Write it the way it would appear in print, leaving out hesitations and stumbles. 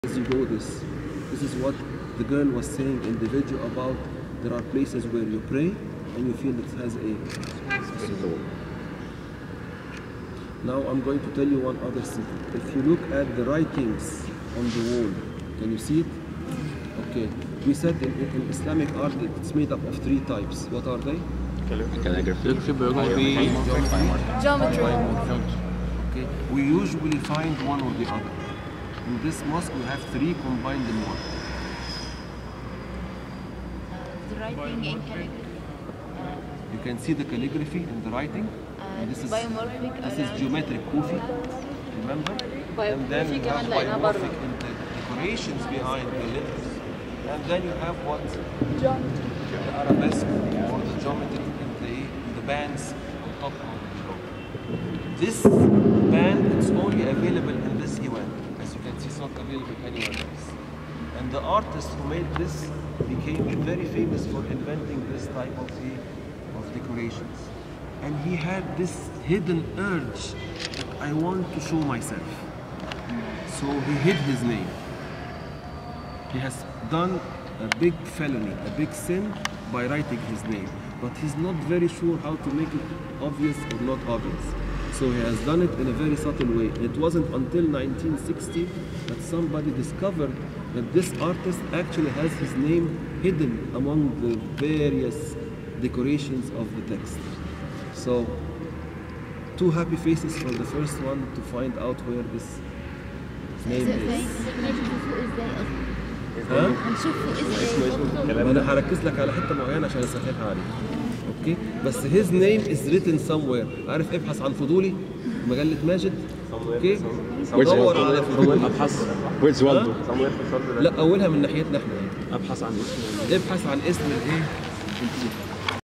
As you go this is what the girl was saying in the video about there are places where you pray and you feel it has a soul. Now I'm going to tell you one other secret. If you look at the writings on the wall, can you see it? Okay. We said in Islamic art it's made up of 3 types. What are they? Calligraphy, geometry. Okay. We usually find one or the other. In this mosque we have 3 combined in one. The writing in calligraphy. You can see the calligraphy in the writing. This is geometric Kufi, remember? And then you have biomorphic in the decorations behind the letters. And then you have what? Geometry. The arabesque or the geometry in the bands on top of the below. This band is only available in this event. As you can see, it's not available anywhere else. And the artist who made this became very famous for inventing this type of decorations. And he had this hidden urge that I want to show myself. So he hid his name. He has done a big felony, a big sin by writing his name. But he's not very sure how to make it obvious or not obvious. So he has done it in a very subtle way. It wasn't until 1960 that somebody discovered that this artist actually has his name hidden among the various decorations of the text. So, 2 happy faces for the first one to find out where this name is. أنا هركز لك على حتة معينة عشان أسهلها عليك. أوكي؟ بس his name is written somewhere. عارف ابحث عن فضولي مجلة ماجد. أوكي؟ دور على فضولي. ابحث. Where's Waldo? لا أولها من ناحيتنا إحنا. ابحث عن اسم. ابحث عن اسم الإيه؟